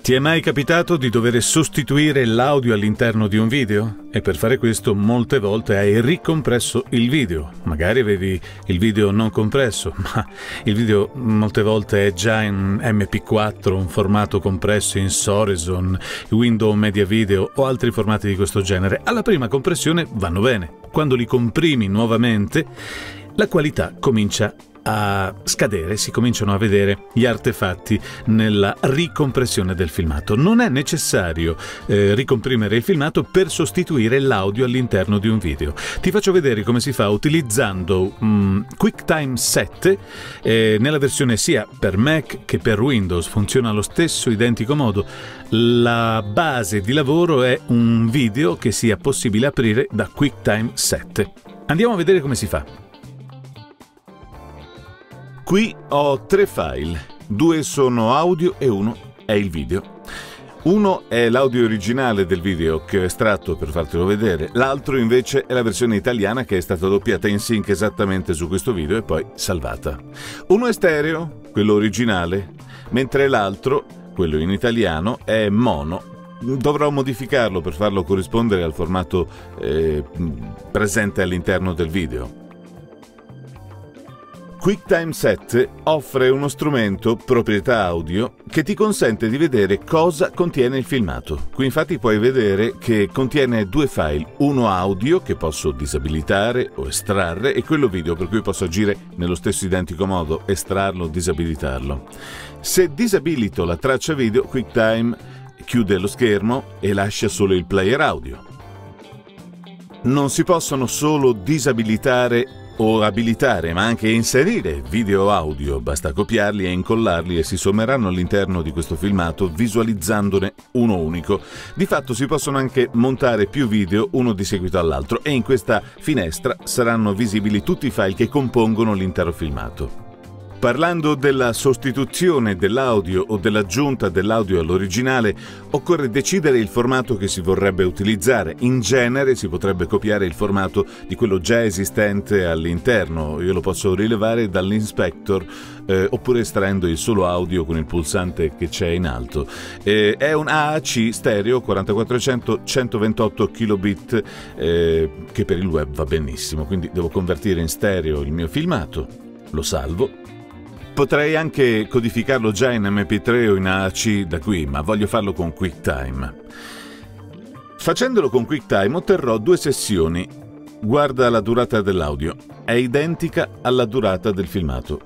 Ti è mai capitato di dover sostituire l'audio all'interno di un video? E per fare questo molte volte hai ricompresso il video. Magari avevi il video non compresso, ma il video molte volte è già in MP4, un formato compresso in Horizon, Windows Media Video o altri formati di questo genere. Alla prima compressione vanno bene. Quando li comprimi nuovamente, la qualità comincia a scadere, si cominciano a vedere gli artefatti nella ricompressione del filmato. Non è necessario ricomprimere il filmato per sostituire l'audio all'interno di un video. Ti faccio vedere come si fa utilizzando QuickTime 7 nella versione sia per Mac che per Windows. Funziona allo stesso identico modo. La base di lavoro è un video che sia possibile aprire da QuickTime 7. Andiamo a vedere come si fa. Qui ho 3 file, 2 sono audio e 1 è il video. Uno è l'audio originale del video che ho estratto per fartelo vedere, l'altro invece è la versione italiana che è stata doppiata in sync esattamente su questo video e poi salvata. Uno è stereo, quello originale, mentre l'altro, quello in italiano, è mono. Dovrò modificarlo per farlo corrispondere al formato presente all'interno del video. QuickTime 7 offre uno strumento, proprietà audio, che ti consente di vedere cosa contiene il filmato. Qui infatti puoi vedere che contiene 2 file, uno audio che posso disabilitare o estrarre e quello video per cui posso agire nello stesso identico modo, estrarlo o disabilitarlo. Se disabilito la traccia video, QuickTime chiude lo schermo e lascia solo il player audio. Non si possono solo disabilitare o abilitare, ma anche inserire video audio. Basta copiarli e incollarli e si sommeranno all'interno di questo filmato visualizzandone uno unico. Di fatto si possono anche montare più video uno di seguito all'altro e in questa finestra saranno visibili tutti i file che compongono l'intero filmato. Parlando della sostituzione dell'audio o dell'aggiunta dell'audio all'originale, occorre decidere il formato che si vorrebbe utilizzare. In genere si potrebbe copiare il formato di quello già esistente all'interno. Io lo posso rilevare dall'inspector oppure estraendo il solo audio con il pulsante che c'è in alto. È un AAC stereo 4400 128 kilobit che per il web va benissimo, quindi devo convertire in stereo il mio filmato, lo salvo. Potrei anche codificarlo già in MP3 o in AAC da qui, ma voglio farlo con QuickTime. Facendolo con QuickTime otterrò 2 sessioni. Guarda la durata dell'audio, è identica alla durata del filmato.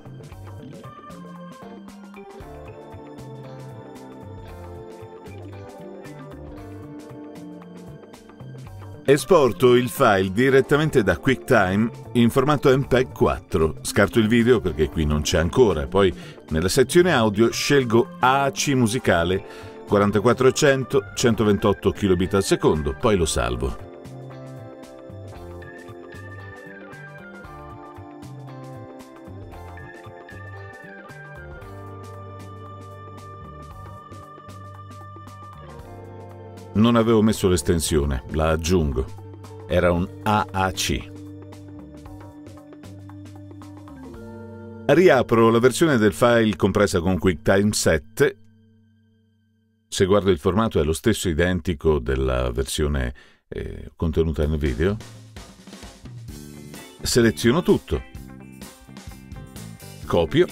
Esporto il file direttamente da QuickTime in formato MPEG 4. Scarto il video perché qui non c'è ancora. Poi nella sezione audio scelgo AAC musicale 4400 128 kilobit al secondo, poi lo salvo. Non avevo messo l'estensione, la aggiungo. Era un AAC. Riapro la versione del file compresa con QuickTime 7. Se guardo il formato è lo stesso identico della versione contenuta nel video. Seleziono tutto. Copio.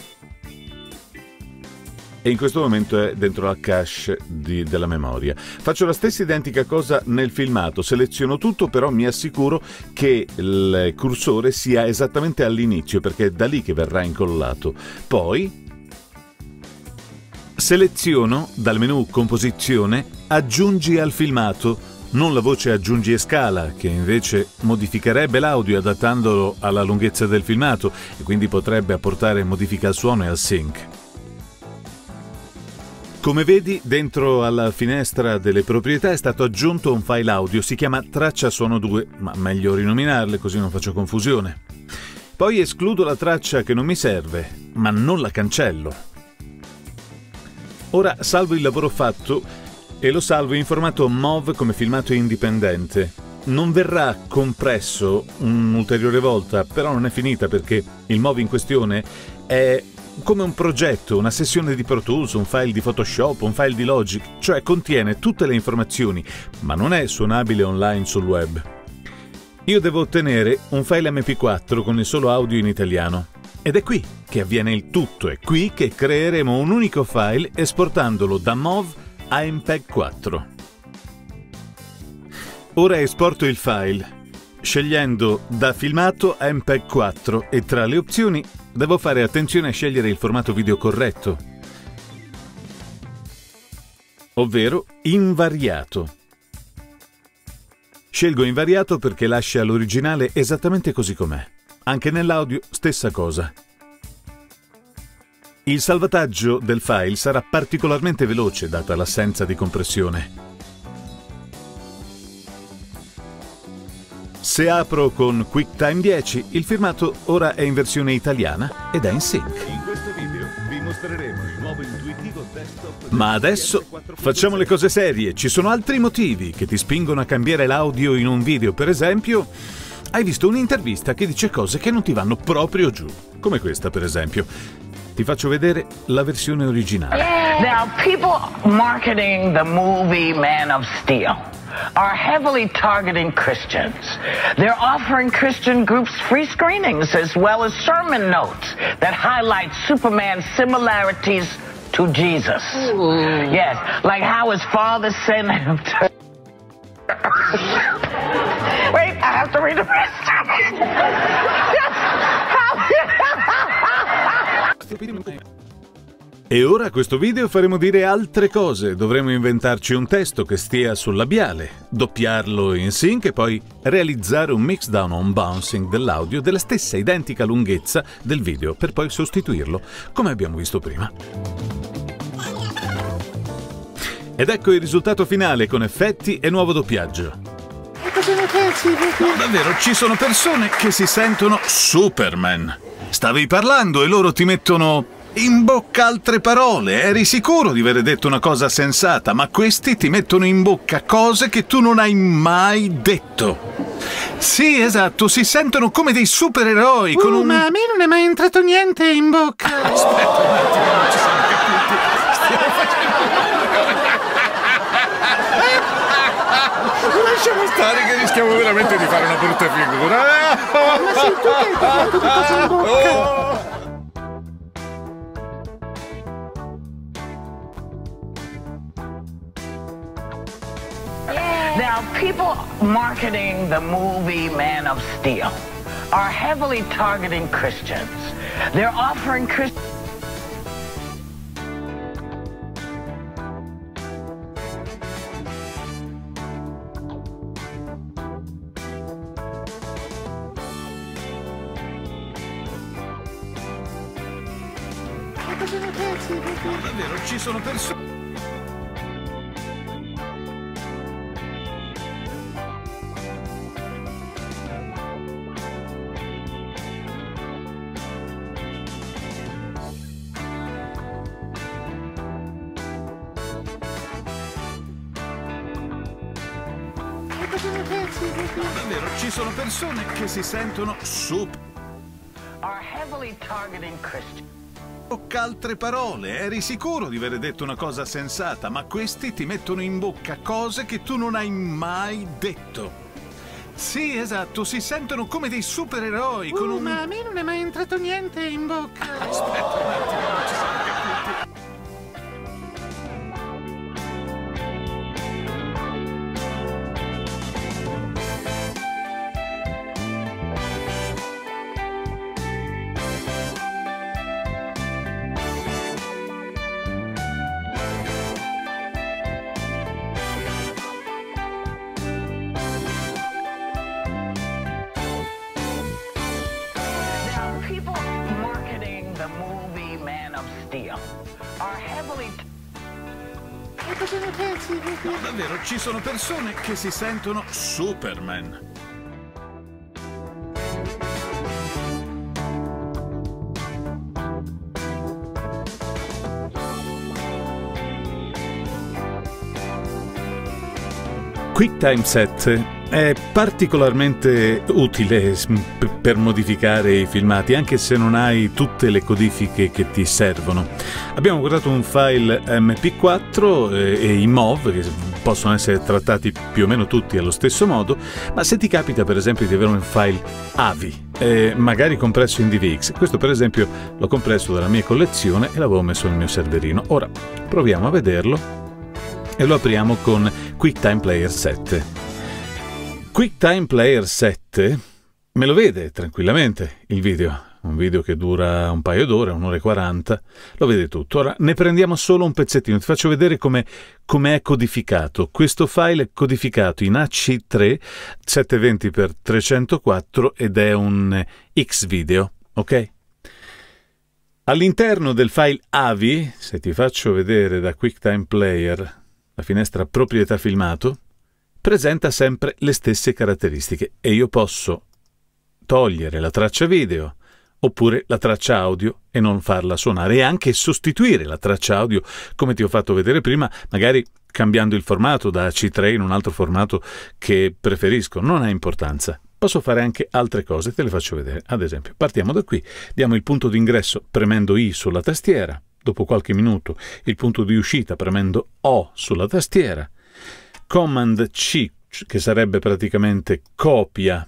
E in questo momento è dentro la cache della memoria. Faccio la stessa identica cosa nel filmato, seleziono tutto, però mi assicuro che il cursore sia esattamente all'inizio, perché è da lì che verrà incollato. Poi seleziono dal menu Composizione Aggiungi al filmato, non la voce aggiungi e scala, che invece modificherebbe l'audio adattandolo alla lunghezza del filmato e quindi potrebbe apportare modifiche al suono e al sync. Come vedi, dentro alla finestra delle proprietà è stato aggiunto un file audio, si chiama Traccia Suono 2, ma meglio rinominarle così non faccio confusione. Poi escludo la traccia che non mi serve, ma non la cancello. Ora salvo il lavoro fatto e lo salvo in formato MOV come filmato indipendente. Non verrà compresso un'ulteriore volta, però non è finita perché il MOV in questione è come un progetto, una sessione di Pro Tools, un file di Photoshop, un file di Logic, cioè contiene tutte le informazioni, ma non è suonabile online sul web. Io devo ottenere un file MP4 con il solo audio in italiano. Ed è qui che avviene il tutto, è qui che creeremo un unico file esportandolo da MOV a MPEG 4. Ora esporto il file, scegliendo da filmato a MPEG 4 e tra le opzioni devo fare attenzione a scegliere il formato video corretto, ovvero invariato. Scelgo invariato perché lascia l'originale esattamente così com'è. Anche nell'audio stessa cosa. Il salvataggio del file sarà particolarmente veloce data l'assenza di compressione. Se apro con QuickTime 10, il filmato ora è in versione italiana ed è in sync. In questo video vi mostreremo il nuovo intuitivo desktop. Ma adesso facciamo le cose serie. Ci sono altri motivi che ti spingono a cambiare l'audio in un video. Per esempio, hai visto un'intervista che dice cose che non ti vanno proprio giù. Come questa, per esempio. Ti faccio vedere la versione originale. Now, people marketing the movie Man of Steel are heavily targeting Christians. They're offering Christian groups free screenings as well as sermon notes that highlight Superman's similarities to Jesus. Ooh. Yes, like how his father sent him to... Wait, I have to read the rest of it. E ora a questo video faremo dire altre cose. Dovremo inventarci un testo che stia sul labiale, doppiarlo in sync e poi realizzare un mixdown o un bouncing dell'audio della stessa identica lunghezza del video per poi sostituirlo, come abbiamo visto prima. Ed ecco il risultato finale con effetti e nuovo doppiaggio. No, davvero, ci sono persone che si sentono Superman. Stavi parlando e loro ti mettono in bocca altre parole. Eri sicuro di aver detto una cosa sensata, ma questi ti mettono in bocca cose che tu non hai mai detto. Sì, esatto, si sentono come dei supereroi con un... Ma a me non è mai entrato niente in bocca. Aspetta un attimo, non ci siamo capiti. Stiamo facendo... Lasciamo stare che rischiamo veramente di fare una brutta figura. Ma sei tu che hai parlato di cose in bocca. Now, people marketing the movie Man of Steel are heavily targeting Christians. They're offering Christians... Davvero, ci sono persone... Davvero, ci sono persone che si sentono are heavily targeting Christians. Bocca altre parole. Eri sicuro di aver detto una cosa sensata, ma questi ti mettono in bocca cose che tu non hai mai detto. Sì, esatto, si sentono come dei supereroi con un... Ma a me non è mai entrato niente in bocca. Aspetta un attimo, non ci siamo capiti. No, davvero, ci sono persone che si sentono Superman. QuickTime 7 è particolarmente utile per modificare i filmati, anche se non hai tutte le codifiche che ti servono. Abbiamo guardato un file MP4 e i MOV, che possono essere trattati più o meno tutti allo stesso modo, ma se ti capita per esempio di avere un file AVI, magari compresso in DVX, questo per esempio l'ho compresso dalla mia collezione e l'avevo messo nel mio serverino. Ora proviamo a vederlo e lo apriamo con QuickTime Player 7. QuickTime Player 7 me lo vede tranquillamente il video, un video che dura un paio d'ore, 1 ora e 40, lo vede tutto. Ora ne prendiamo solo un pezzettino, ti faccio vedere come è codificato. Questo file è codificato in AC3 720x304 ed è un Xvideo, ok? All'interno del file AVI, se ti faccio vedere da QuickTime Player la finestra proprietà filmato, presenta sempre le stesse caratteristiche e io posso togliere la traccia video oppure la traccia audio e non farla suonare, e anche sostituire la traccia audio come ti ho fatto vedere prima, magari cambiando il formato da AC3 in un altro formato che preferisco, non ha importanza. Posso fare anche altre cose, te le faccio vedere. Ad esempio, partiamo da qui, diamo il punto d'ingresso premendo I sulla tastiera, dopo qualche minuto il punto di uscita premendo O sulla tastiera, Command C, che sarebbe praticamente copia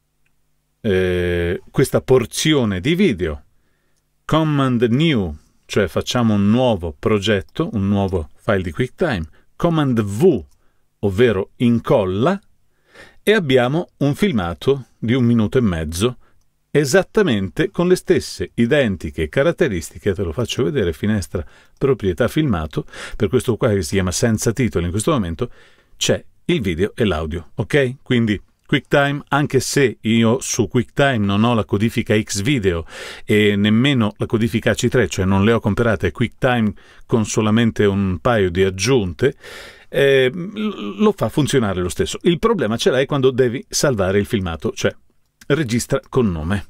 questa porzione di video, Command New, cioè facciamo un nuovo progetto, un nuovo file di QuickTime, Command V, ovvero incolla, e abbiamo un filmato di 1 minuto e mezzo, esattamente con le stesse identiche caratteristiche. Te lo faccio vedere, finestra proprietà filmato, per questo qua che si chiama senza titolo in questo momento, c'è il video e l'audio, ok? Quindi QuickTime, anche se io su QuickTime non ho la codifica Xvideo e nemmeno la codifica AC3, cioè non le ho comprate QuickTime con solamente un paio di aggiunte, lo fa funzionare lo stesso. Il problema ce l'hai quando devi salvare il filmato, cioè registra con nome.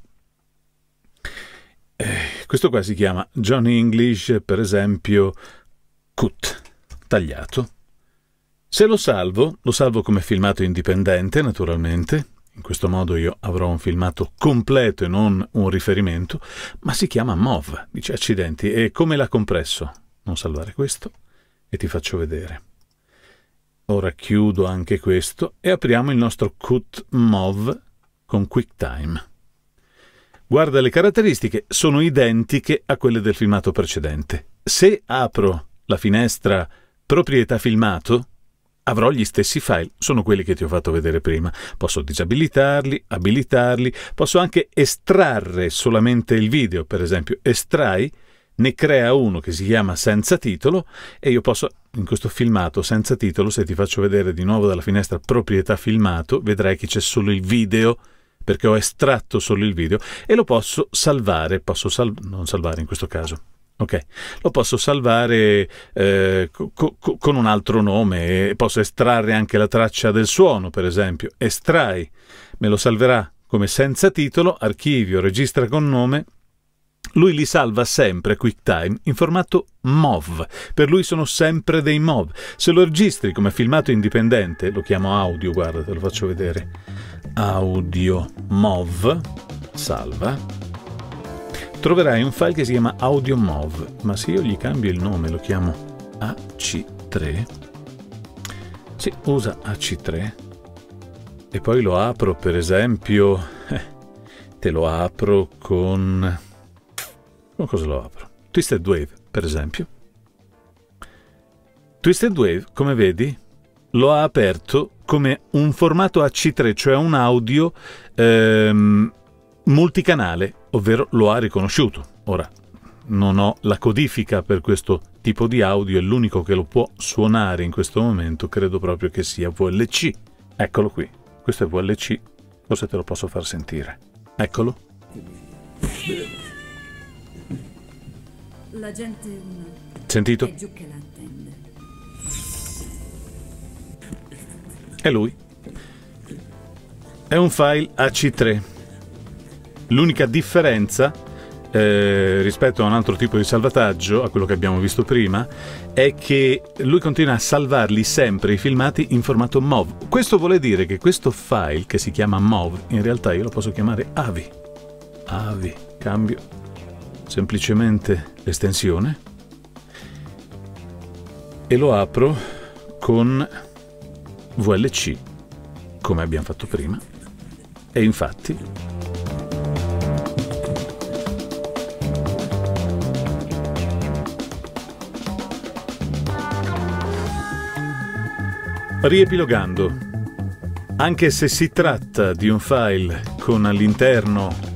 Questo qua si chiama Johnny English, per esempio, cut, tagliato. Se lo salvo come filmato indipendente, naturalmente. In questo modo io avrò un filmato completo e non un riferimento, ma si chiama MOV. Dice, accidenti, e come l'ha compresso? Non salvare questo e ti faccio vedere. Ora chiudo anche questo e apriamo il nostro cut MOV con QuickTime. Guarda, le caratteristiche sono identiche a quelle del filmato precedente. Se apro la finestra proprietà filmato, avrò gli stessi file, sono quelli che ti ho fatto vedere prima. Posso disabilitarli, abilitarli, posso anche estrarre solamente il video, per esempio estrai, ne crea uno che si chiama senza titolo e io posso, in questo filmato senza titolo, se ti faccio vedere di nuovo dalla finestra proprietà filmato, vedrai che c'è solo il video, perché ho estratto solo il video, e lo posso salvare, non salvare in questo caso. Ok, lo posso salvare con un altro nome e posso estrarre anche la traccia del suono, per esempio. Estrai, me lo salverà come senza titolo, archivio, registra con nome. Lui li salva sempre, QuickTime, in formato MOV. Per lui sono sempre dei MOV. Se lo registri come filmato indipendente, lo chiamo audio, guarda, te lo faccio vedere. Audio MOV, salva. Troverai un file che si chiama audio MOV, ma se io gli cambio il nome, lo chiamo AC3, sì, usa AC3, e poi lo apro, per esempio, te lo apro con cosa lo apro? Twisted Wave, per esempio. Twisted Wave, come vedi, lo ha aperto come un formato AC3, cioè un audio multicanale, ovvero lo ha riconosciuto. Ora, non ho la codifica per questo tipo di audio e l'unico che lo può suonare in questo momento credo proprio che sia VLC. Eccolo qui, questo è VLC, forse te lo posso far sentire. Eccolo. La gente sentito? è giù che la attende. È lui. È un file AC3. L'unica differenza rispetto a un altro tipo di salvataggio, a quello che abbiamo visto prima, è che lui continua a salvarli sempre i filmati in formato MOV. Questo vuole dire che questo file, che si chiama MOV, in realtà io lo posso chiamare AVI. AVI, cambio semplicemente l'estensione e lo apro con VLC, come abbiamo fatto prima, e infatti riepilogando, anche se si tratta di un file con all'interno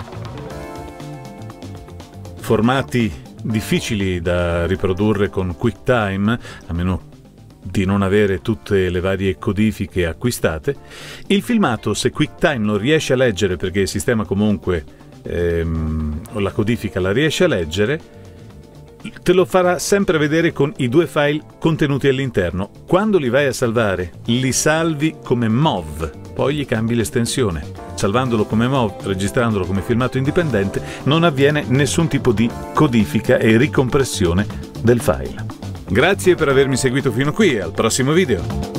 formati difficili da riprodurre con QuickTime, a meno di non avere tutte le varie codifiche acquistate, il filmato, se QuickTime lo riesce a leggere, perché il sistema comunque la codifica la riesce a leggere, te lo farà sempre vedere con i due file contenuti all'interno. Quando li vai a salvare, li salvi come MOV, poi gli cambi l'estensione. Salvandolo come MOV, registrandolo come filmato indipendente, non avviene nessun tipo di codifica e ricompressione del file. Grazie per avermi seguito fino qui, al prossimo video!